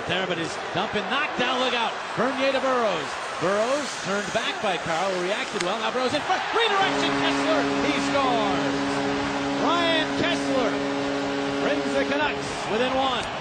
there, but his dumping knocked down. Look out. Bernier to Burrows. Burrows turned back by Carl, who reacted well. Now Burrows in front. Redirection. Kessler. He scores. Ryan Kessler brings the Canucks within one.